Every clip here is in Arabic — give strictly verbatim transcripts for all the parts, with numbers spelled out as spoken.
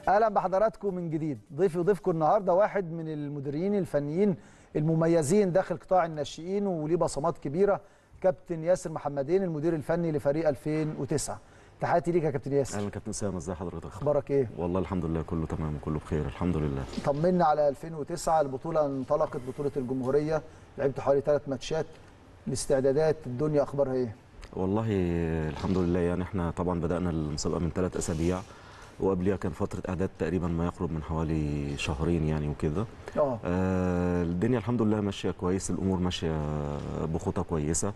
اهلا بحضراتكم من جديد. ضيفي وضيفكم النهارده واحد من المديرين الفنيين المميزين داخل قطاع الناشئين وليه بصمات كبيره، كابتن ياسر محمدين المدير الفني لفريق ألفين وتسعة. تحياتي ليك يا كابتن ياسر. اهلا كابتن اسامه، ازي حضرتك؟ اخبارك ايه؟ والله الحمد لله كله تمام وكله بخير الحمد لله. طمنا على ألفين وتسعة، البطوله انطلقت، بطوله الجمهوريه، لعبت حوالي ثلاث ماتشات، الاستعدادات الدنيا اخبارها ايه؟ والله الحمد لله، يعني احنا طبعا بدانا المسابقه من ثلاث اسابيع، وقبلها كان فتره اعداد تقريبا ما يقرب من حوالي شهرين يعني وكده. اه آه الدنيا الحمد لله ماشيه كويس، الامور ماشيه بخطى كويسه.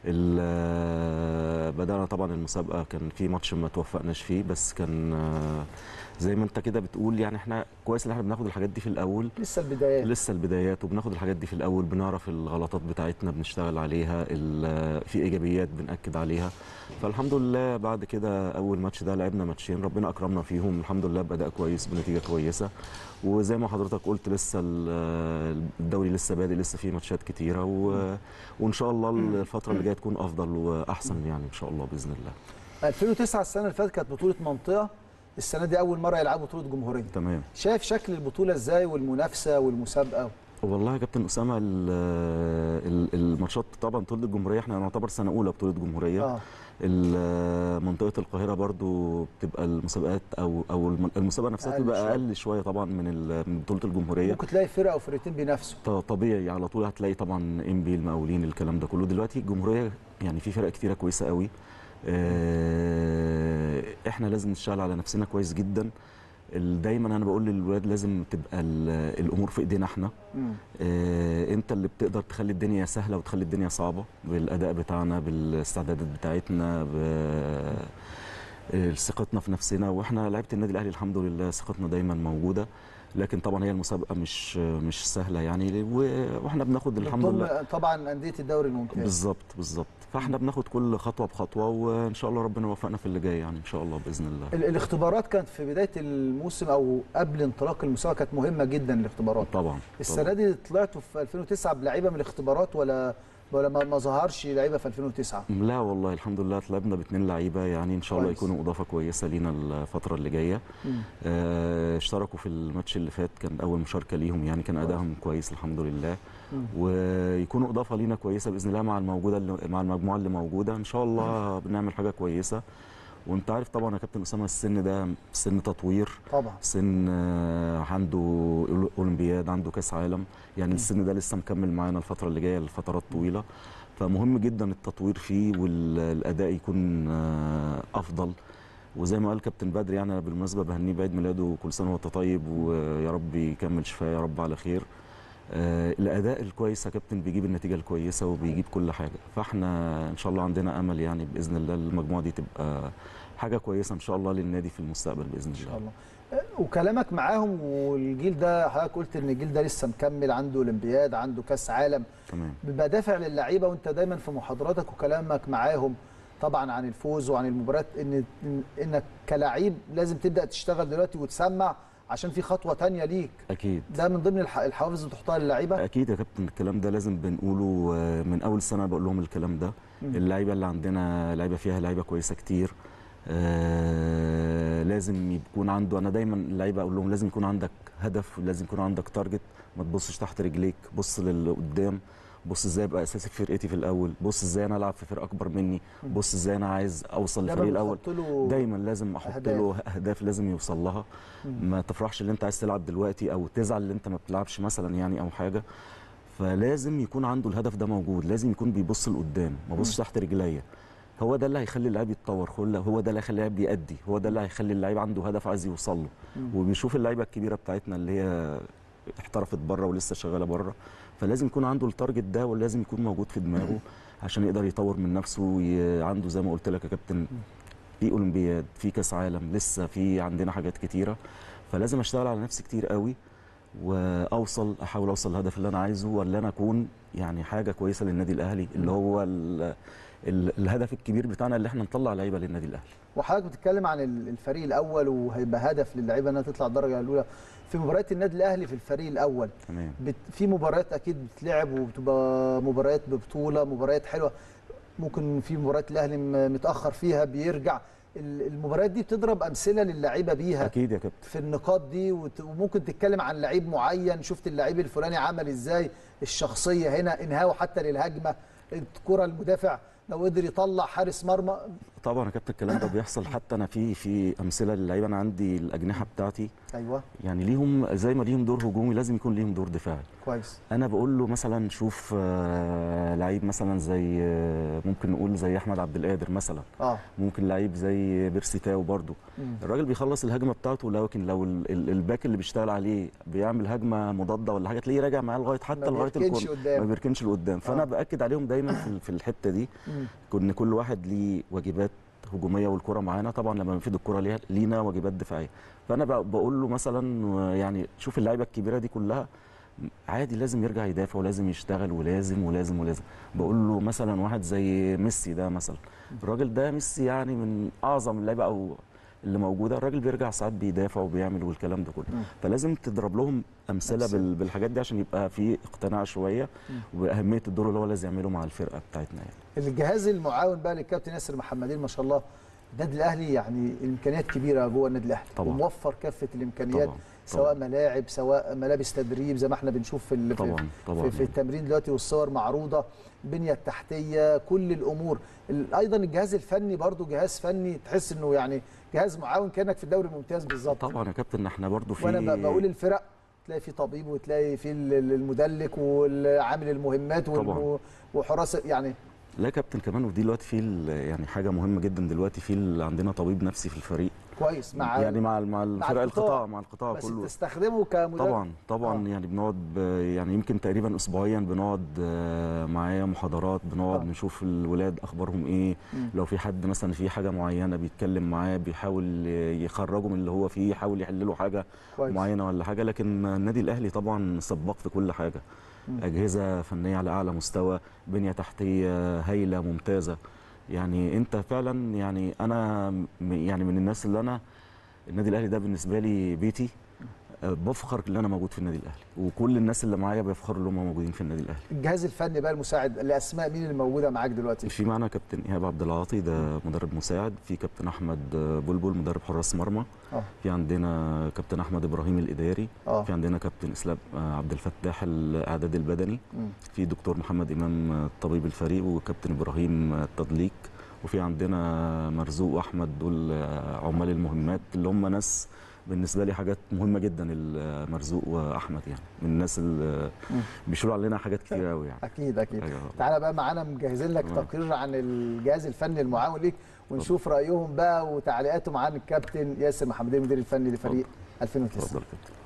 بدانا طبعا المسابقه كان في ماتش ما توفقناش فيه، بس كان آه زي ما انت كده بتقول، يعني احنا كويس ان احنا بناخد الحاجات دي في الاول، لسه البدايات لسه البدايات وبناخد الحاجات دي في الاول، بنعرف الغلطات بتاعتنا بنشتغل عليها، في ايجابيات بنأكد عليها. فالحمد لله بعد كده اول ماتش ده لعبنا ماتشين ربنا اكرمنا فيهم الحمد لله بأداء كويس بنتيجه كويسه، وزي ما حضرتك قلت لسه الدوري لسه بادئ، لسه فيه ماتشات كتيره، و... وان شاء الله الفتره اللي جايه تكون افضل واحسن يعني ان شاء الله باذن الله. ألفين وتسعة السنه اللي فاتت كانت بطوله منطقه، السنه دي اول مره يلعبوا بطوله جمهوريه. تمام. شايف شكل البطوله ازاي والمنافسه والمسابقه؟ والله يا كابتن اسامه الماتشات طبعا بطوله الجمهوريه احنا نعتبر سنه اولى بطوله جمهوريه. اه منطقه القاهره برضو بتبقى المسابقات او او المسابقه نفسها بتبقى اقل شويه طبعا من من بطوله الجمهوريه. ممكن تلاقي فرقه او فرقتين بينافسوا طبيعي على طول، هتلاقي طبعا ام بي المقاولين الكلام ده كله. دلوقتي الجمهوريه يعني في فرق كتيره كويسه قوي، احنا لازم نشتغل على نفسنا كويس جدا. دايما انا بقول للولاد لازم تبقى الامور في ايدينا احنا. اه انت اللي بتقدر تخلي الدنيا سهله وتخلي الدنيا صعبه بالاداء بتاعنا، بالاستعدادات بتاعتنا، بثقتنا في نفسنا. واحنا لعيبه النادي الاهلي الحمد لله ثقتنا دايما موجوده، لكن طبعا هي المسابقه مش مش سهله يعني، واحنا بناخد الحمد لله طبعا انديه الدوري الممتاز. بالظبط بالظبط، فاحنا بناخد كل خطوه بخطوه، وان شاء الله ربنا يوفقنا في اللي جاي يعني ان شاء الله باذن الله. الاختبارات كانت في بدايه الموسم او قبل انطلاق المسابقه كانت مهمه جدا الاختبارات. طبعا السنه دي طلعتوا في ألفين وتسعة بلعيبه من الاختبارات ولا ولا ما ظهرش لعيبه في ألفين وتسعة؟ لا والله الحمد لله طلعنا باثنين لعيبه يعني ان شاء الله يكونوا اضافه كويسه لينا الفتره اللي جايه. آه اشتركوا في الماتش اللي فات، كان اول مشاركه ليهم يعني، كان ادائهم كويس الحمد لله. مم. ويكونوا اضافه لينا كويسه باذن الله مع الموجوده مع المجموعه اللي موجوده ان شاء الله. بنعمل حاجه كويسه، وانت عارف طبعا يا كابتن اسامه السن ده سن تطوير طبعا، سن عنده اولمبياد، عنده كاس عالم يعني. م. السن ده لسه مكمل معانا الفتره اللي جايه لفترات طويله، فمهم جدا التطوير فيه والاداء يكون افضل. وزي ما قال كابتن بدر يعني انا بالمناسبه بهنيه بعيد ميلاده وكل سنه وانت طيب، ويا رب يكمل شفاء يا رب على خير. آه الاداء الكويس يا كابتن بيجيب النتيجه الكويسه وبيجيب كل حاجه، فاحنا ان شاء الله عندنا امل يعني باذن الله المجموعه دي تبقى حاجه كويسه ان شاء الله للنادي في المستقبل باذن الله. ان شاء الله. وكلامك معاهم والجيل ده، حضرتك قلت ان الجيل ده لسه مكمل، عنده اولمبياد، عنده كاس عالم. تمام. بيبقى دافع للعيبه، وانت دايما في محاضراتك وكلامك معاهم طبعا عن الفوز وعن المباريات، ان انك كلاعب لازم تبدا تشتغل دلوقتي وتسمع عشان في خطوه ثانيه ليك. اكيد ده من ضمن الحوافز اللي بتحطها للعيبه. اكيد يا كابتن، الكلام ده لازم بنقوله من اول سنه، بقول لهم الكلام ده. اللعيبه اللي عندنا لعيبه فيها لعيبه كويسه كتير، آه لازم يكون عنده، انا دايما اللعيبه اقول لهم لازم يكون عندك هدف، ولازم يكون عندك تارجت، ما تبصش تحت رجليك، بص للقدام، بص ازاي ابقى اساسي في فرقتي في الاول، بص ازاي انا العب في فرقه اكبر مني، بص ازاي انا عايز اوصل للفريق الاول. دايما لازم احط أهداف. له اهداف لازم يوصل لها. مم. ما تفرحش اللي انت عايز تلعب دلوقتي او تزعل اللي انت ما بتلعبش مثلا يعني او حاجه، فلازم يكون عنده الهدف ده موجود، لازم يكون بيبص لقدام ما يبصش تحت رجليا. هو ده اللي هيخلي اللاعب يتطور، هو ده اللي هيخلي اللاعب يأدي، هو ده اللي هيخلي اللاعب عنده هدف عايز يوصل له. وبيشوف اللعيبه الكبيره بتاعتنا اللي هي احترفت بره ولسه شغاله بره، فلازم يكون عنده التارجت ده ولازم يكون موجود في دماغه عشان يقدر يطور من نفسه. عنده زي ما قلت لك يا كابتن في اولمبياد، في كاس عالم، لسه في عندنا حاجات كتيره، فلازم اشتغل على نفسي كتير قوي واوصل احاول اوصل للهدف اللي انا عايزه، ولا انا اكون يعني حاجه كويسه للنادي الاهلي اللي هو ال ال الهدف الكبير بتاعنا اللي احنا نطلع لعيبه للنادي الاهلي. وحضرتك بتتكلم عن الفريق الاول وهيبقى هدف للعيبه انها تطلع الدرجه الاولى. في مباريات النادي الاهلي في الفريق الاول تمام. في مباريات اكيد بتلعب وبتبقى مباريات ببطوله، مباريات حلوه، ممكن في مباريات الاهلي متاخر فيها بيرجع. المباريات دي بتضرب امثله للعيبه بيها اكيد يا كابتن في النقاط دي، وممكن تتكلم عن لعيب معين، شفت اللعيب الفلاني عمل ازاي، الشخصيه هنا، انهاءه حتى للهجمه، الكره المدافع لو قدر يطلع حارس مرمى. طبعا يا كابتن الكلام ده بيحصل. حتى انا في في امثله للعيبه، انا عندي الاجنحه بتاعتي ايوه يعني ليهم زي ما ليهم دور هجومي لازم يكون ليهم دور دفاعي. كويس. انا بقول له مثلا شوف آه لعيب مثلا زي آه ممكن نقول زي احمد عبد القادر مثلا، اه ممكن لعيب زي بيرسي تاو برضو. مم. الراجل بيخلص الهجمه بتاعته، لكن لو ال ال الباك اللي بيشتغل عليه بيعمل هجمه مضاده ولا حاجه تلاقيه راجع معاه لغايه حتى لغايه الكون ما بيركنش لقدام. فانا آه. باكد عليهم دايما في, في الحته دي ان كل واحد ليه واجبات هجوميه والكره معانا طبعا لما بنفيد الكره ليها لينا واجبات دفاعيه. فانا بقول له مثلا يعني شوف اللعيبه الكبيره دي كلها عادي لازم يرجع يدافع ولازم يشتغل ولازم ولازم ولازم. بقول له مثلا واحد زي ميسي ده مثلا، الراجل ده ميسي يعني من اعظم اللعيبه او اللي موجوده، الراجل بيرجع ساعات بيدافع وبيعمل والكلام ده كله. فلازم تضرب لهم امثله بال... بالحاجات دي عشان يبقى في اقتناع شويه واهميه الدور اللي هو لازم يعمله مع الفرقه بتاعتنا يعني. الجهاز المعاون بقى للكابتن ياسر محمدين ما شاء الله، النادي الاهلي يعني الامكانيات كبيره جوه النادي الاهلي طبعا، وموفر كافه الامكانيات طبعا. سواء طبعا. ملاعب سواء ملابس تدريب زي ما احنا بنشوف في طبعا. طبعا. في, في التمرين دلوقتي والصور معروضه، البنيه التحتيه، كل الامور. ايضا الجهاز الفني برضو جهاز فني تحس انه يعني جهاز معاون كانك في الدوري الممتاز بالظبط. طبعا يا كابتن احنا برضو في، وانا بقول الفرق تلاقي في طبيب وتلاقي في المدلك والعامل المهمات وحراس يعني. لا يا كابتن كمان ودي دلوقتي في يعني حاجه مهمه جدا دلوقتي، في عندنا طبيب نفسي في الفريق كويس مع يعني مع مع الفرق القطاع مع القطاع بس كله، بس تستخدمه كمدرب طبعا طبعا آه. يعني بنقعد يعني يمكن تقريبا اسبوعيا بنقعد معاه محاضرات، بنقعد آه. نشوف الولاد اخبارهم ايه، م. لو في حد مثلا في حاجه معينه بيتكلم معاه بيحاول يخرجه من اللي هو فيه، يحاول يحل له حاجه كويس. معينه ولا حاجه. لكن النادي الاهلي طبعا سباق في كل حاجه، م. اجهزه فنيه على اعلى مستوى، بنيه تحتيه هايله ممتازه. يعني انت فعلا يعني انا يعني من الناس اللي انا النادي الاهلي ده بالنسبه لي بيتي، بفخر ان انا موجود في النادي الاهلي، وكل الناس اللي معايا بيفخروا ان هم موجودين في النادي الاهلي. الجهاز الفني بقى المساعد، الاسماء مين اللي موجوده معاك دلوقتي؟ في معنا كابتن ايهاب عبد العاطي ده مدرب مساعد، في كابتن احمد بلبل مدرب حراس مرمى، أوه. في عندنا كابتن احمد ابراهيم الاداري، أوه. في عندنا كابتن اسلام عبد الفتاح الاعداد البدني، م. في دكتور محمد امام طبيب الفريق، وكابتن ابراهيم التدليك، وفي عندنا مرزوق واحمد دول عمال المهمات اللي هم ناس بالنسبه لي حاجات مهمه جدا. مرزوق واحمد يعني من الناس اللي بيشيلوا علينا حاجات كتير قوي يعني. اكيد اكيد. أيوة. تعالى بقى معانا مجهزين لك تقرير عن الجهاز الفني المعاون ليك ونشوف طبعا. رايهم بقى وتعليقاتهم عن الكابتن ياسر محمدين المدير الفني لفريق ألفين وتسعة. اتفضل كابتن.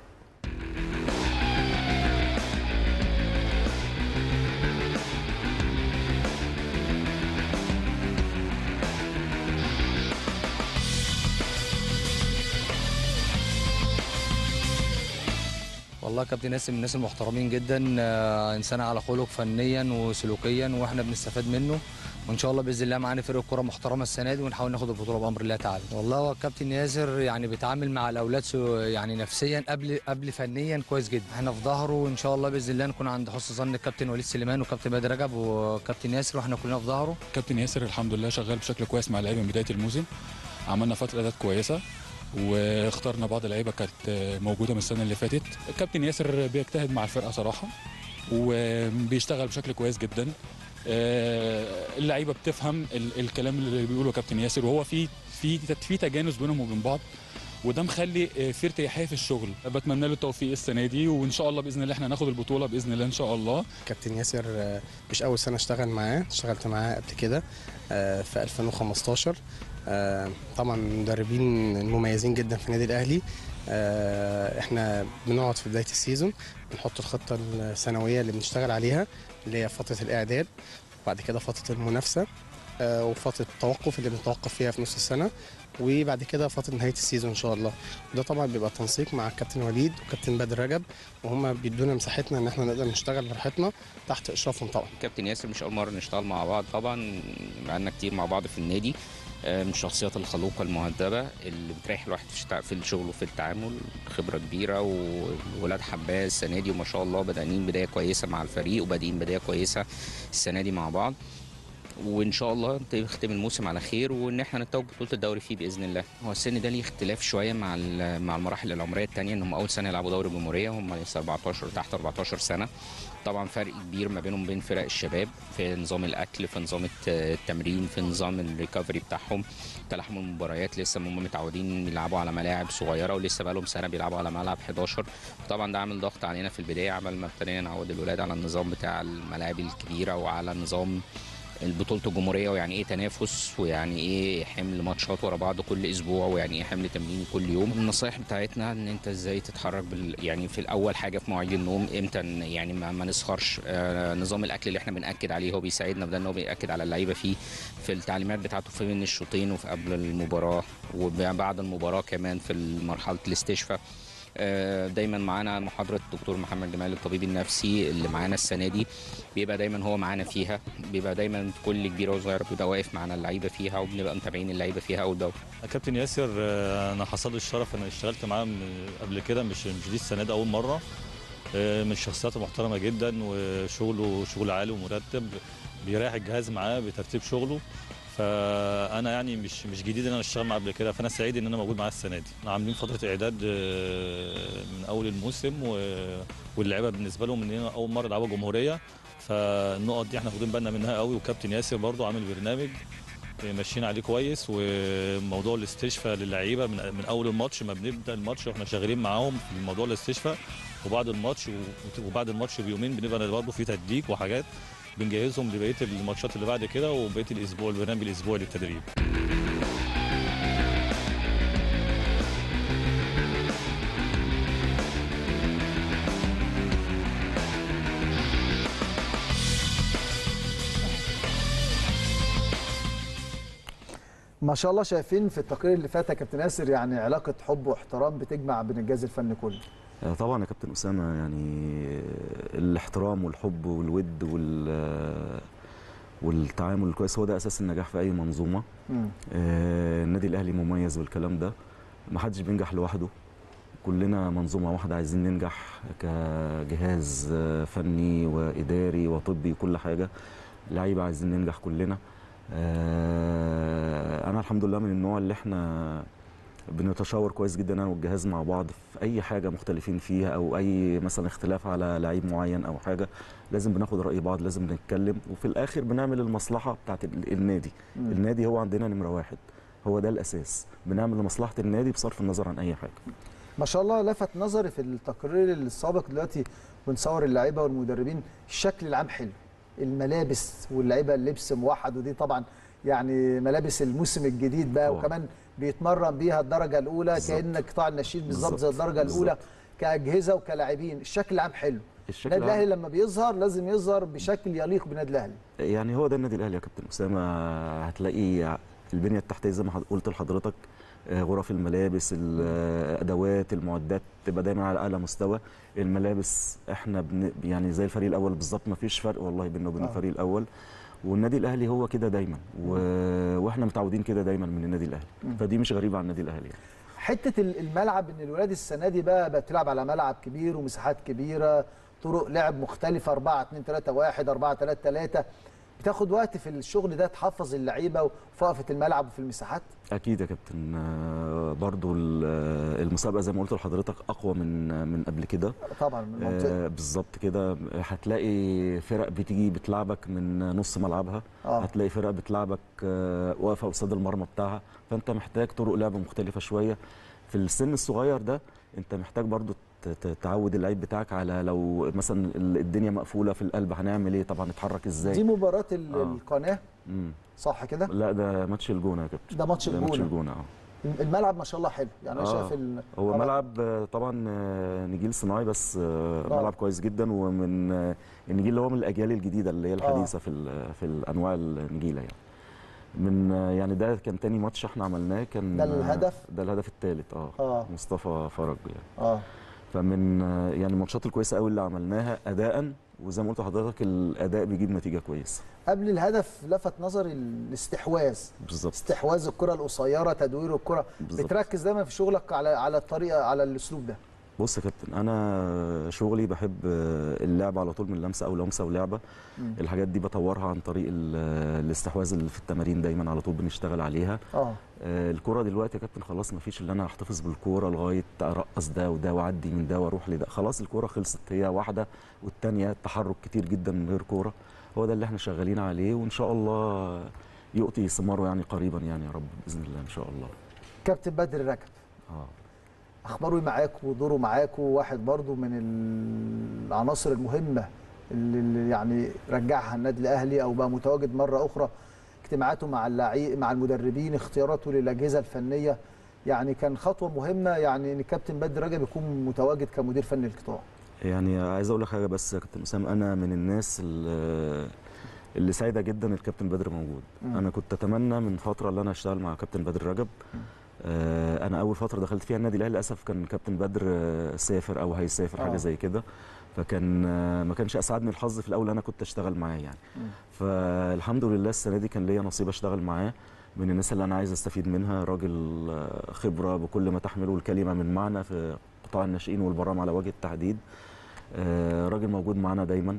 والله كابتن ياسر من الناس المحترمين جدا، آه انسان على خلق فنيا وسلوكيا واحنا بنستفاد منه، وان شاء الله باذن الله معانا فرقه كوره محترمه السنه دي ونحاول ناخد البطوله بامر الله تعالى. والله هو الكابتن ياسر يعني بيتعامل مع الاولاد يعني نفسيا قبل قبل فنيا كويس جدا، احنا في ظهره وان شاء الله باذن الله نكون عند حسن ظن الكابتن وليد سليمان وكابتن بدر رجب وكابتن ياسر، واحنا كلنا في ظهره. كابتن ياسر الحمد لله شغال بشكل كويس مع اللعيبه من بدايه الموسم، عملنا فتره اداء كويسه واخترنا بعض اللعيبه كانت موجوده من السنه اللي فاتت. الكابتن ياسر بيجتهد مع الفرقه صراحه وبيشتغل بشكل كويس جدا، اللعيبه بتفهم الكلام اللي بيقوله كابتن ياسر، وهو في في في تجانس بينهم وبين بعض، وده مخلي في ارتياحيه في الشغل. بتمنى له التوفيق السنه دي وان شاء الله باذن الله احنا ناخد البطوله باذن الله ان شاء الله. كابتن ياسر مش اول سنه اشتغل معاه، اشتغلت معاه قبل كده في ألفين وخمستاشر. طبعا مدربين مميزين جدا في النادي الاهلي. احنا بنقعد في بدايه السيزون بنحط الخطه السنويه اللي بنشتغل عليها اللي هي فتره الاعداد، وبعد كده فتره المنافسه وفتره التوقف اللي بنتوقف فيها في نص السنه، وبعد كده فتره نهايه السيزون ان شاء الله. وده طبعا بيبقى تنسيق مع الكابتن وليد وكابتن بدر رجب، وهم بيدونا مساحتنا ان احنا نقدر نشتغل براحتنا تحت اشرافهم. طبعا كابتن ياسر مش اول مره نشتغل مع بعض، طبعا بقالنا كتير مع بعض في النادي، من الشخصيات الخلوقه المهذبه اللي بتريح الواحد في الشغل وفي التعامل، خبره كبيره والولاد حباه السنه دي وما شاء الله بادئين بدايه كويسه مع الفريق وبادئين بدايه كويسه السنه دي مع بعض. وان شاء الله تختم الموسم على خير وان احنا نتوج بطوله الدوري فيه باذن الله. هو السن ده ليه اختلاف شويه مع مع المراحل العمريه الثانيه، ان هم اول سنه يلعبوا دوري الجمهوريه هم لسه أربعتاشر تحت أربعتاشر سنه. طبعا فرق كبير ما بينهم وبين فرق الشباب في نظام الاكل، في نظام التمرين، في نظام الريكفري بتاعهم، تلاحم المباريات. لسه هم متعودين يلعبوا على ملاعب صغيره ولسه بقى لهم سنه بيلعبوا على ملعب حداشر. طبعا ده عامل ضغط علينا في البدايه، عمل ما ابتدينا نعود الولاد على النظام بتاع الملاعب الكبيره وعلى نظام البطولة الجمهورية، ويعني ايه تنافس، ويعني ايه حمل ماتشات ورا بعض كل اسبوع، ويعني ايه حمل تمرين كل يوم. النصايح بتاعتنا ان انت ازاي تتحرك بال... يعني في الاول حاجه في مواعيد النوم، امتى يعني ما, ما نسهرش. آه نظام الاكل اللي احنا بناكد عليه هو بيساعدنا، بدل ان هو بياكد على اللعيبه فيه في التعليمات بتاعته في بين الشوطين وفي قبل المباراه وبعد المباراه كمان في مرحله الاستشفاء. دايما معانا محاضره الدكتور محمد جمال الطبيب النفسي اللي معانا السنه دي، بيبقى دايما هو معانا فيها، بيبقى دايما كل كبيره وصغيره بيبقى واقف معانا اللعيبه فيها وبنبقى متابعين اللعيبه فيها اول باول. كابتن ياسر انا حصل لي الشرف انا اشتغلت معاه قبل كده، مش مش دي السنه دي اول مره. من الشخصيات المحترمه جدا وشغله شغل عالي ومرتب، بيريح الجهاز معاه بترتيب شغله. فانا يعني مش مش جديد ان انا اشتغل معاه قبل كده، فانا سعيد ان انا موجود معاه السنه دي. احنا عاملين فتره اعداد من اول الموسم واللعيبه بالنسبه لهم ان اول مره يلعبوا جمهوريه، فالنقط دي احنا واخدين بالنا منها قوي. وكابتن ياسر برضو عامل برنامج ماشيين عليه كويس، وموضوع الاستشفاء للعيبه من, من اول الماتش ما بنبدا الماتش واحنا شغالين معاهم في موضوع الاستشفاء، وبعد الماتش وبعد الماتش بيومين بنبقى برضو في تدريب وحاجات بنجهزهم لبقيه الماتشات اللي بعد كده وبقيه الاسبوع البرنامج الاسبوعي للتدريب. ما شاء الله شايفين في التقرير اللي فات يا كابتن ياسر يعني علاقه حب واحترام بتجمع بين الجهاز الفني كله. طبعا يا كابتن اسامه، يعني الاحترام والحب والود وال والتعامل الكويس هو ده اساس النجاح في اي منظومه. آه النادي الاهلي مميز بالكلام ده، ما حدش بينجح لوحده، كلنا منظومه واحده عايزين ننجح كجهاز فني واداري وطبي وكل حاجه، لعيبه عايزين ننجح كلنا. آه انا الحمد لله من النوع اللي احنا بنتشاور كويس جدا انا والجهاز مع بعض في اي حاجه مختلفين فيها، او اي مثلا اختلاف على لعيب معين او حاجه، لازم بناخد راي بعض، لازم نتكلم، وفي الاخر بنعمل المصلحه بتاعت النادي. مم. النادي هو عندنا نمره واحد، هو ده الاساس، بنعمل لمصلحه النادي بصرف النظر عن اي حاجه. ما شاء الله لفت نظري في التقرير السابق دلوقتي بنصور اللعيبه والمدربين، الشكل العام حلو، الملابس واللعيبه اللبس موحد، ودي طبعا يعني ملابس الموسم الجديد بقى، أوه. وكمان بيتمرن بيها الدرجه الاولى كأن قطاع النشيد بالظبط زي الدرجه بالزبط. الاولى كاجهزه وكلاعبين. الشكل العام حلو. النادي الاهلي لما بيظهر لازم يظهر بشكل يليق بالنادي الاهلي. يعني هو ده النادي الاهلي يا كابتن اسامه. هتلاقي البنيه التحتيه زي ما قلت لحضرتك، غرف الملابس، الادوات، المعدات تبقى دايما على اعلى مستوى. الملابس احنا بن يعني زي الفريق الاول بالظبط، ما فيش فرق والله بيننا وبين آه. الفريق الاول، والنادي الاهلي هو كده دايما و... واحنا متعودين كده دايما من النادي الاهلي، فدي مش غريبه عن النادي الاهلي يعني. حته الملعب ان الولاد السنه دي بقى بتلعب على ملعب كبير ومساحات كبيره، طرق لعب مختلفه، أربعة اتنين تلاتة واحد، أربعة تلاتة تلاتة، بتاخد وقت في الشغل ده تحفظ اللعيبه وفي وقفه الملعب وفي المساحات؟ اكيد يا كابتن. برضو المسابقه زي ما قلت لحضرتك اقوى من من قبل كده طبعا. آه بالظبط كده. هتلاقي فرق بتيجي بتلعبك من نص ملعبها، آه. هتلاقي فرق بتلعبك آه واقفه قصاد المرمى بتاعها، فانت محتاج طرق لعب مختلفه شويه. في السن الصغير ده انت محتاج برضو تعود اللعيب بتاعك على لو مثلا الدنيا مقفوله في القلب هنعمل ايه، طبعا نتحرك ازاي. دي مباراه آه. القناه مم. صح كده؟ لا ده ماتش الجونه يا كابتن. ده ماتش الجونه. ماتش الجونه اه. الملعب ما شاء الله حلو يعني. انا آه. شايف هو ملعب طبعا نجيل صناعي، بس آه. ملعب كويس جدا، ومن النجيل اللي هو من الاجيال الجديده اللي هي الحديثه آه. في في الانواع النجيله يعني. من يعني ده كان تاني ماتش احنا عملناه، كان ده الهدف ده الهدف الثالث اه. اه مصطفى فرج يعني. اه فمن يعني الماتشات الكويسه قوي اللي عملناها اداء، وزي ما قلت لحضرتك الاداء بيجيب نتيجه كويسه. قبل الهدف لفت نظري الاستحواذ. بالظبط. استحواذ الكره القصيره، تدوير الكره، بتركز دايما في شغلك على على الطريقه على الاسلوب ده. بص يا كابتن، انا شغلي بحب اللعب على طول من لمسه او لمسه ولعبه. مم. الحاجات دي بطورها عن طريق ال- الاستحواذ اللي في التمارين، دايما على طول بنشتغل عليها. اه آه، الكرة دلوقتي يا كابتن خلاص، ما فيش اللي انا احتفظ بالكوره لغايه ارقص ده وده واعدي من ده واروح لده. خلاص الكوره خلصت، هي واحده والتانيه التحرك كتير جدا من غير كوره. هو ده اللي احنا شغالين عليه، وان شاء الله يؤتي ثماره يعني قريبا يعني يا رب باذن الله ان شاء الله. كابتن بدر رجب، اه اخباره معاك ودوره معاك، واحد برضو من العناصر المهمه اللي اللي يعني رجعها النادي الاهلي او بقى متواجد مره اخرى. اجتماعاته مع اللاعبين مع المدربين، اختياراته للاجهزه الفنيه، يعني كان خطوه مهمه يعني ان الكابتن بدر رجب يكون متواجد كمدير فني للقطاع. يعني عايز اقول لك حاجه بس يا كابتن اسامه، انا من الناس اللي اللي سعيده جدا الكابتن بدر موجود. مم. انا كنت اتمنى من فتره ان انا اشتغل مع كابتن بدر رجب. آه، انا اول فتره دخلت فيها النادي الاهلي للاسف كان كابتن بدر آه، سافر او هيسافر آه. حاجه زي كده، فكان آه، ما كانش اسعدني الحظ في الاول انا كنت اشتغل معاه يعني. مم. فالحمد لله السنه دي كان ليا نصيب اشتغل معاه. من الناس اللي انا عايز استفيد منها، راجل آه، خبره بكل ما تحمله الكلمه من معنى في قطاع الناشئين والبرام على وجه التحديد. آه، راجل موجود معانا دايما.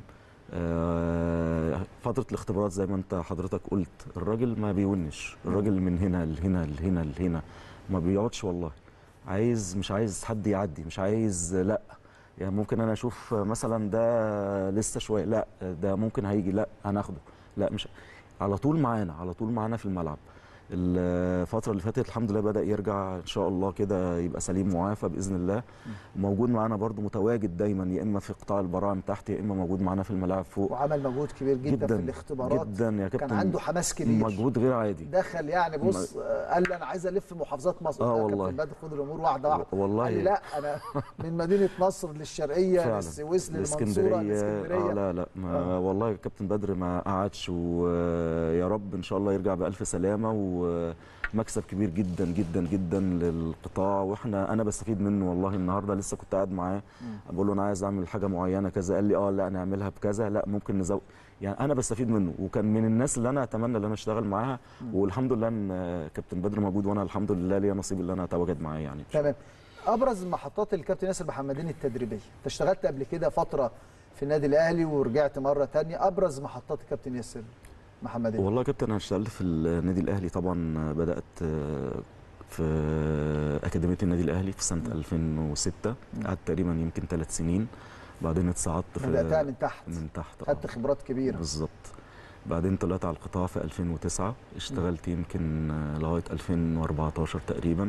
آه، فتره الاختبارات زي ما انت حضرتك قلت، الراجل ما بيونش، الراجل من هنا لهنا لهنا لهنا ما بيقعدش والله. عايز مش عايز حد يعدي، مش عايز لا يعني ممكن انا اشوف مثلا ده لسه شويه، لا ده ممكن هيجي، لا هناخده، لا مش على طول معانا، على طول معانا في الملعب. الفترة اللي فاتت الحمد لله بدأ يرجع ان شاء الله كده يبقى سليم معافى بإذن الله. موجود معانا برضو، متواجد دايما، يا اما في قطاع البراعم تحت يا اما موجود معانا في الملاعب فوق. وعمل مجهود كبير جدا, جدا في الاختبارات جدا يا كابتن، كان عنده حماس كبير، مجهود غير عادي. دخل يعني بص قال لي انا عايز الف محافظات مصر. اه لا والله كابتن بدر خد الامور واحده واحده والله. قال لي لا انا من مدينه نصر للشرقيه فعلا للسويس للمنصوره الاسكندريه. للاسكندريه. اه لا لا ما آه. والله الكابتن بدر ما قعدش، ويا رب ان شاء الله يرجع بالف سلامه، ومكسب كبير جدا جدا جدا للقطاع. واحنا انا بستفيد منه والله. النهارده لسه كنت قاعد معاه بقول له انا عايز اعمل حاجه معينه كذا، قال لي اه لا نعملها بكذا، لا ممكن نزود. يعني انا بستفيد منه، وكان من الناس اللي انا اتمنى ان انا اشتغل معاها. والحمد لله ان كابتن بدر موجود، وانا الحمد لله ليا نصيب ان انا اتواجد معاه يعني. تمام. ابرز محطات الكابتن ياسر محمدين التدريبيه، انت اشتغلت قبل كده فتره في النادي الاهلي ورجعت مره ثانيه، ابرز محطات الكابتن ياسر محمدين. والله يا كابتن انا اشتغلت في النادي الاهلي طبعا، بدات في اكاديميه النادي الاهلي في سنه ألفين وستة، قعدت تقريبا يمكن ثلاث سنين. بعدين اتصعدت في بداتها من تحت من تحت خدت خبرات كبيره بالظبط. بعدين طلعت على القطاع في ألفين وتسعة، اشتغلت يمكن لغايه ألفين وأربعتاشر تقريبا.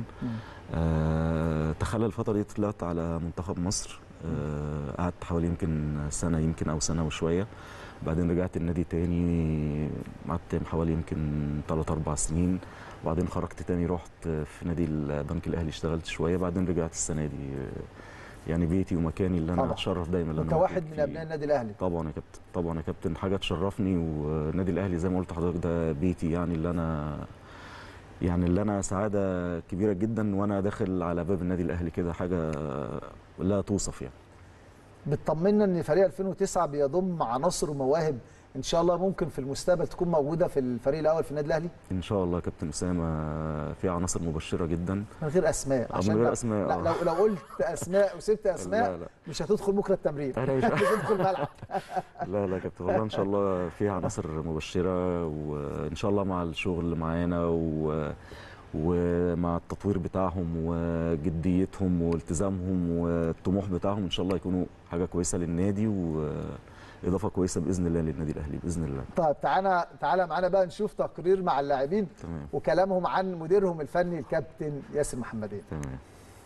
آه تخلى الفتره دي طلعت على منتخب مصر. آه قعدت حوالي يمكن سنه يمكن او سنه وشويه. بعدين رجعت النادي تاني، قعدت حوالي يمكن ثلاث اربع سنين. وبعدين خرجت تاني، رحت في نادي البنك الاهلي اشتغلت شويه. بعدين رجعت السنه دي، يعني بيتي ومكاني اللي انا طبعا. اتشرف دايما ان انت انا واحد من ابناء النادي الاهلي. طبعا يا كابتن، طبعا يا كابتن، حاجه تشرفني. والنادي الاهلي زي ما قلت لحضرتك ده بيتي، يعني اللي انا يعني اللي انا سعاده كبيره جدا وانا داخل على باب النادي الاهلي كده، حاجه لا توصف يعني. بتطمنا ان فريق ألفين وتسعة بيضم عناصر ومواهب ان شاء الله ممكن في المستقبل تكون موجوده في الفريق الاول في النادي الاهلي؟ ان شاء الله يا كابتن اسامه، في عناصر مبشره جدا. من غير اسماء، عشان من غير اسماء. لا لو لو قلت اسماء وسبت اسماء لا لا. مش هتدخل بكره التمرين. انا مش هتدخل ملعب. لا لا يا كابتن والله ان شاء الله في عناصر مبشره، وان شاء الله مع الشغل معانا و ومع التطوير بتاعهم وجديتهم والتزامهم والطموح بتاعهم ان شاء الله يكونوا حاجه كويسه للنادي واضافه كويسه باذن الله للنادي الاهلي باذن الله. طيب تعالى تعالى معانا بقى نشوف تقرير مع اللاعبين تمام. وكلامهم عن مديرهم الفني الكابتن ياسر محمدين. تمام.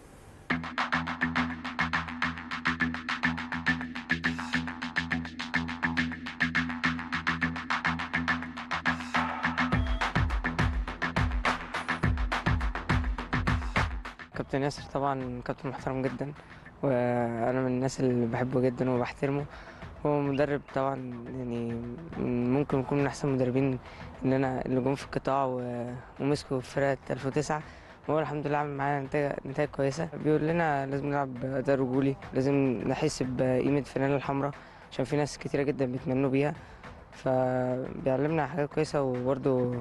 كابتن ياسر طبعا كابتن محترم جدا، وانا من الناس اللي بحبه جدا وبحترمه. هو مدرب طبعا يعني ممكن يكون من احسن المدربين اللي انا اللي جم في القطاع ومسكوا في فرقه ألفين وتسعة. وهو الحمد لله عمل معانا نتائج نتائج كويسه. بيقول لنا لازم نلعب اداء رجولي، لازم نحس بقيمه الفانيلا الحمراء عشان في ناس كتيره جدا بيتمنوا بيها. فبيعلمنا حاجات كويسه، وبرده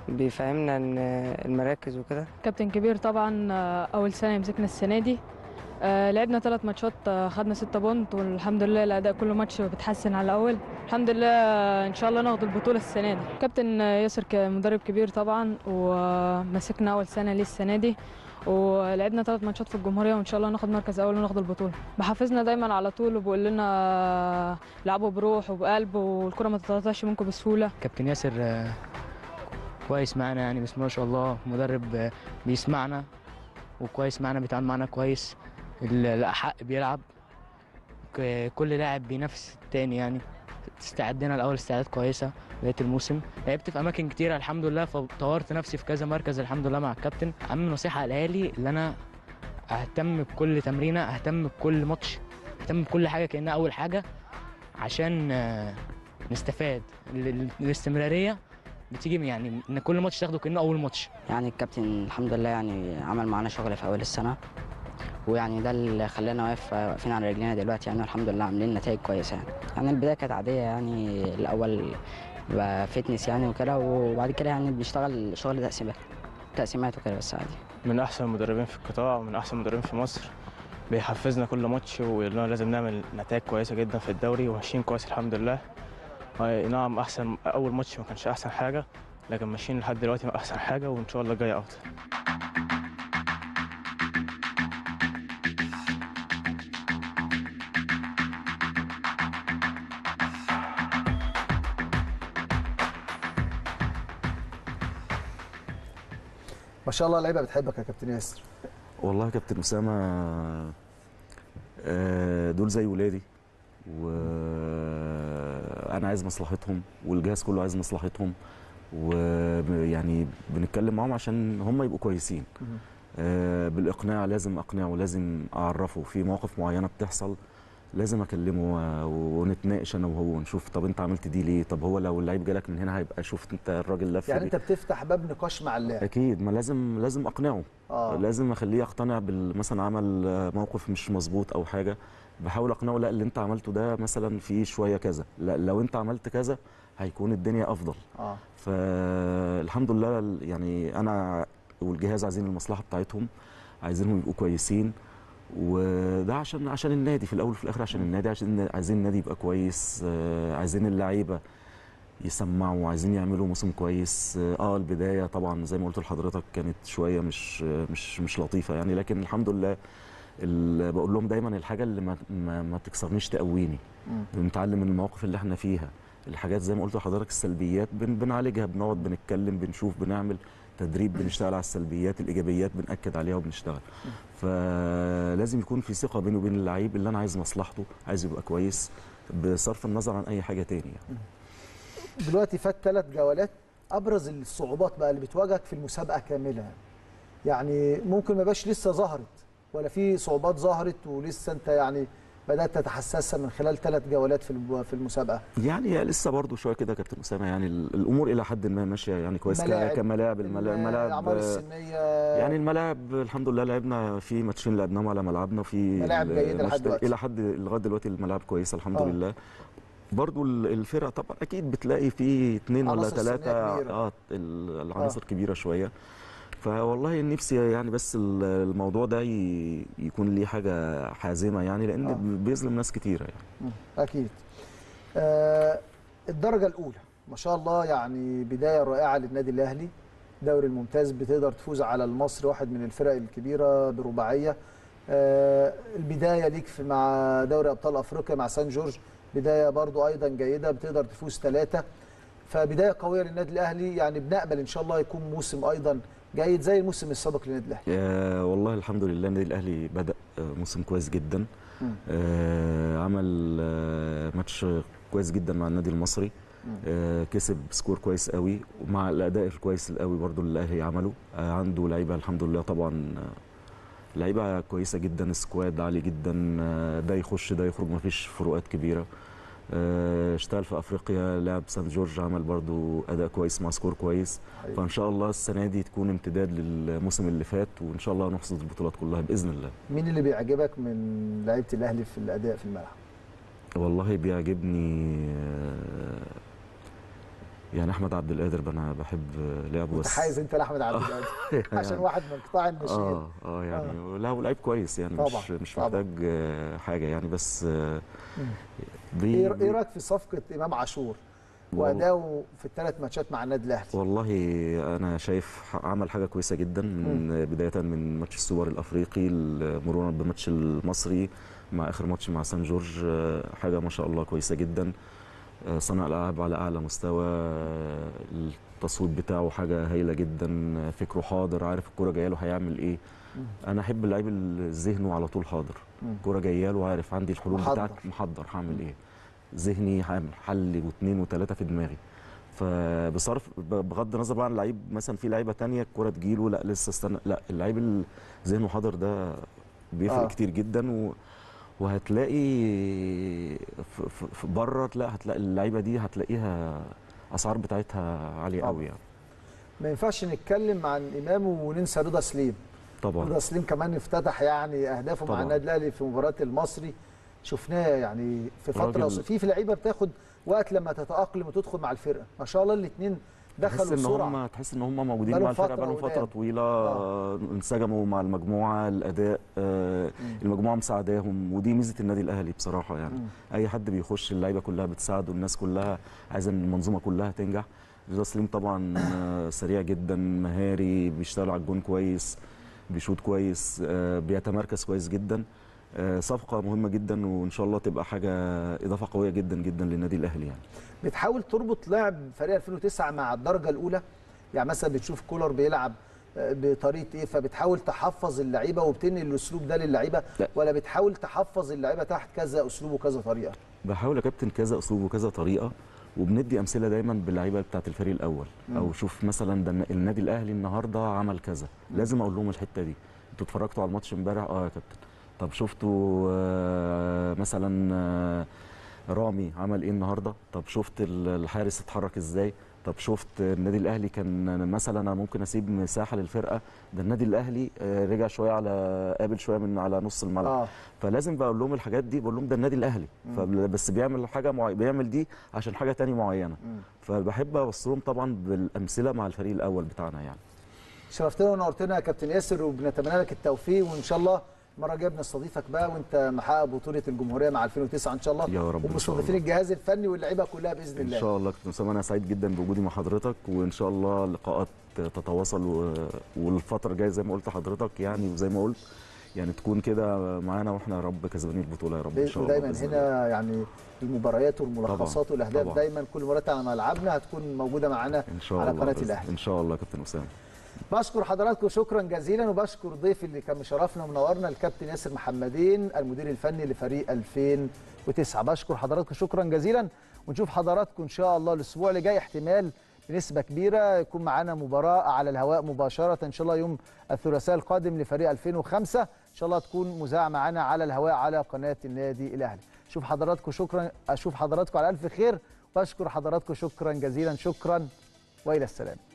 بيفهمنا ان المراكز وكده. كابتن كبير طبعا، اول سنه يمسكنا السنه دي، آه لعبنا ثلاث ماتشات، آه خدنا ستة بونت، والحمد لله الاداء كل ماتش بيتحسن على الاول. الحمد لله آه ان شاء الله ناخد البطوله السنه دي. كابتن ياسر مدرب كبير طبعا، ومسكنا اول سنه ليه السنه دي، ولعبنا ثلاث ماتشات في الجمهوريه، وان شاء الله ناخد مركز اول وناخد البطوله. بحافظنا دايما على طول، وبيقول لنا لعبوا بروح وبقلب، والكره ما تتقطعش منكم بسهوله. كابتن ياسر آه كويس معنا يعني، بسم الله ما شاء الله، مدرب آه بيسمعنا وكويس معنا، بيتعامل معنا كويس، الأحق بيلعب، كل لاعب بينافس التاني يعني. استعدنا الاول استعداد كويسه بدايه الموسم، لعبت في اماكن كتيره الحمد لله، فطورت نفسي في كذا مركز الحمد لله مع الكابتن. اهم نصيحه قالها لي اللي انا اهتم بكل تمرينه، اهتم بكل ماتش، اهتم بكل حاجه كانها اول حاجه، عشان نستفاد. الاستمراريه بتيجي يعني ان كل ماتش تاخده كانه اول ماتش. يعني الكابتن الحمد لله يعني عمل معانا شغل في اول السنه، ويعني ده اللي خلانا واقف واقفين على رجلينا دلوقتي يعني، والحمد لله عاملين نتائج كويسه يعني. يعني البدايه كانت عاديه يعني، الاول بقى فتنس يعني وكده، وبعد كده يعني بنشتغل شغل تقسيمات تقسيمات وكده بس عادي. من احسن المدربين في القطاع ومن احسن المدربين في مصر، بيحفزنا كل ماتش ويقول لنا لازم نعمل نتائج كويسه جدا في الدوري، وماشيين كويس الحمد لله. نعم احسن اول ماتش ما كانش احسن حاجه، لكن ماشيين لحد دلوقتي ما احسن حاجه، وان شاء الله جاي افضل. ما شاء الله اللعيبه بتحبك يا كابتن ياسر. والله يا كابتن اسامه دول زي ولادي، وانا عايز مصلحتهم، والجهاز كله عايز مصلحتهم، ويعني بنتكلم معاهم عشان هم يبقوا كويسين. بالاقناع لازم اقنعه، ولازم اعرفه في مواقف معينه بتحصل لازم اكلمه ونتناقش انا وهو ونشوف طب انت عملت دي ليه، طب هو لو اللعيب جالك من هنا هيبقى شفت انت الراجل لف يعني انت بتفتح باب نقاش مع اللاعب. اكيد، ما لازم لازم اقنعه. آه. لازم اخليه يقتنع مثلا عمل موقف مش مظبوط او حاجه، بحاول اقنعه لا اللي انت عملته ده مثلا فيه شويه كذا، لا لو انت عملت كذا هيكون الدنيا افضل. اه فالحمد لله يعني انا والجهاز عايزين المصلحه بتاعتهم، عايزينهم يبقوا كويسين، وده عشان عشان النادي في الاول وفي الاخر، عشان النادي، عشان عايزين النادي يبقى كويس، عايزين اللعيبه يسمعوا، عايزين يعملوا موسم كويس. اه البدايه طبعا زي ما قلت لحضرتك كانت شويه مش مش مش لطيفه يعني، لكن الحمد لله بقول لهم دايما الحاجه اللي ما ما, ما تكسرنيش تقويني. بنتعلم من المواقف اللي احنا فيها، الحاجات زي ما قلت لحضرتك السلبيات بن بنعالجها، بنقعد بنتكلم بنشوف بنعمل تدريب، بنشتغل على السلبيات، الايجابيات بنأكد عليها وبنشتغل. فلازم يكون في ثقه بيني وبين اللعيب اللي انا عايز مصلحته، عايز يبقى كويس بصرف النظر عن اي حاجه تاني يعني. دلوقتي فات ثلاث جولات، ابرز الصعوبات بقى اللي بتواجهك في المسابقه كامله يعني ممكن ما بقاش لسه ظهرت، ولا في صعوبات ظهرت ولسه انت يعني بدات تتحسسها من خلال ثلاث جولات في في المسابقه؟ يعني لسه برضو شويه كده يا كابتن اسامه، يعني الامور الى حد ما ماشيه يعني كويس كملاعب. الملاعب الاعمار السنيه يعني الملاعب الحمد لله لعبنا في ماتشين لعبناهم على ملعبنا، وفي ملاعب جيده لحد دلوقتي، الى حد لغايه دلوقتي الملاعب كويسه الحمد أوه. لله. برضو الفرق طبعا اكيد بتلاقي في اثنين ولا ثلاثه اه العناصر آه. كبيره شويه، فوالله نفسي يعني بس الموضوع ده يكون ليه حاجه حازمه يعني، لان آه. بيظلم ناس كتيره يعني. اكيد. آه الدرجه الاولى ما شاء الله يعني بدايه رائعه للنادي الاهلي، دوري الممتاز بتقدر تفوز على المصري واحد من الفرق الكبيره برباعيه. آه البدايه ليك في مع دوري ابطال افريقيا مع سان جورج بدايه برضو ايضا جيده، بتقدر تفوز ثلاثه، فبدايه قويه للنادي الاهلي يعني. بنامل ان شاء الله يكون موسم ايضا جيد زي الموسم السابق للنادي الاهلي. والله الحمد لله النادي الاهلي بدا موسم كويس جدا. آه عمل آه ماتش كويس جدا مع النادي المصري، آه كسب سكور كويس قوي، ومع الاداء الكويس القوي برضو اللي الاهلي عمله. آه عنده لعيبه الحمد لله طبعا، لعيبه كويسه جدا، سكواد عالي جدا، آه ده يخش ده يخرج، ما فيش فروقات كبيره. اشتغل في افريقيا، لعب سان جورج، عمل برضو اداء كويس مع سكور كويس. حقيقي. فان شاء الله السنه دي تكون امتداد للموسم اللي فات، وان شاء الله نحصد البطولات كلها باذن الله. مين اللي بيعجبك من لعيبه الاهلي في الاداء في الملعب؟ والله بيعجبني يعني احمد عبد القادر انا بحب لعبه بس متحيز انت لاحمد عبد القادر عشان يعني واحد من قطاع الناشئين. اه اه يعني آه. لا هو لعيب كويس يعني طبعًا مش مش طبعًا. محتاج حاجه يعني بس آه ايه ايه رايك في صفقه امام عاشور واداؤه في الثلاث ماتشات مع النادي الاهلي؟ والله انا شايف عمل حاجه كويسه جدا من م. بدايه من ماتش السوبر الافريقي مرورا بماتش المصري مع اخر ماتش مع سان جورج، حاجه ما شاء الله كويسه جدا. صنع الالعاب على اعلى مستوى، التصويت بتاعه حاجه هايله جدا، فكره حاضر، عارف الكوره جايه له هيعمل ايه. م. انا احب اللعيب اللي ذهنه على طول حاضر، الكوره جايه له عارف عندي الحلول بتاعتي محضر هعمل ايه، ذهني هعمل حل واثنين وثلاثه في دماغي. فبصرف بغض النظر بقى عن اللعيب مثلا في لعيبه ثانيه الكوره تجيله لا لسه استنى، لا اللعيب اللي ذهنه حاضر ده بيفرق آه. كتير جدا. و وهتلاقي في بره لا هتلاقي اللعيبه دي هتلاقيها اسعار بتاعتها عاليه قوي يعني. ما ينفعش نتكلم عن امام وننسى رضا سليم. طبعا رضا سليم كمان افتتح يعني اهدافه طبعًا. مع النادي الاهلي في مباراه المصري شفناه يعني في فتره في في لعيبه بتاخد وقت لما تتاقلم وتدخل مع الفرقه، ما شاء الله الاثنين دخلوا بسرعه. تحس ان هم موجودين مع الفرقه بقالهم فتره طويله، آه. انسجموا مع المجموعه، الاداء آه المجموعه مساعداهم، ودي ميزه النادي الاهلي بصراحه يعني. م. اي حد بيخش اللعيبه كلها بتساعده، الناس كلها عايزه ان المنظومه كلها تنجح. رضا سليم طبعا آه سريع جدا، مهاري، بيشتغل على الجون كويس، بيشوط كويس، آه بيتمركز كويس جدا. صفقة مهمة جدا وإن شاء الله تبقى حاجة إضافة قوية جدا جدا للنادي الأهلي يعني. بتحاول تربط لاعب فريق ألفين وتسعة مع الدرجة الأولى؟ يعني مثلا بتشوف كولر بيلعب بطريقة إيه فبتحاول تحفظ اللعيبة وبتنقل الأسلوب ده للعيبة، ولا بتحاول تحفظ اللعيبة تحت كذا أسلوب وكذا طريقة؟ بحاول يا كابتن كذا أسلوب وكذا طريقة، وبندي أمثلة دايما باللعيبة بتاعت الفريق الأول. م. أو شوف مثلا ده النادي الأهلي النهاردة عمل كذا، م. لازم أقول لهم الحتة دي. أنتوا اتفرجتوا على الماتش امبارح؟ أه يا كابتن. طب شفتوا مثلا رامي عمل ايه النهارده؟ طب شفت الحارس اتحرك ازاي؟ طب شفت النادي الاهلي كان مثلا انا ممكن اسيب مساحه للفرقه، ده النادي الاهلي رجع شويه على قابل شويه من على نص الملعب. آه. فلازم بقول لهم الحاجات دي، بقول لهم ده النادي الاهلي، فبس بيعمل حاجه معي... بيعمل دي عشان حاجه ثانيه معينه. م. فبحب اوصلهم طبعا بالامثله مع الفريق الاول بتاعنا يعني. شرفتنا ونورتنا يا كابتن ياسر، وبنتمنى لك التوفيق، وان شاء الله المره الجايه بنستضيفك بقى وانت محقق بطوله الجمهوريه مع ألفين وتسعة ان شاء الله يا رب، ومستضيفين الجهاز الفني واللعيبه كلها باذن الله ان شاء الله. كابتن اسامه انا سعيد جدا بوجودي مع حضرتك، وان شاء الله اللقاءات تتواصل و... والفتره الجايه زي ما قلت لحضرتك يعني، وزي ما قلت يعني تكون كده معانا واحنا يا رب كسبانين البطوله يا رب ان شاء الله. دايما هنا يعني المباريات والملخصات والاهداف طبعًا. دايما كل مباراه على ملعبنا هتكون موجوده معانا على قناه الاهلي ان شاء الله. كابتن اسامه بشكر حضراتكم شكرا جزيلا، وبشكر ضيفي اللي كان مشرفنا ومنورنا الكابتن ياسر محمدين المدير الفني لفريق ألفين وتسعة. بشكر حضراتكم شكرا جزيلا، ونشوف حضراتكم ان شاء الله الاسبوع اللي جاي احتمال بنسبه كبيره يكون معانا مباراه على الهواء مباشره ان شاء الله يوم الثلاثاء القادم لفريق ألفين وخمسة، ان شاء الله تكون مذاعه معانا على الهواء على قناه النادي الاهلي. اشوف حضراتكم شكرا اشوف حضراتكم على الف خير، واشكر حضراتكم شكرا جزيلا، شكرا والى السلامه.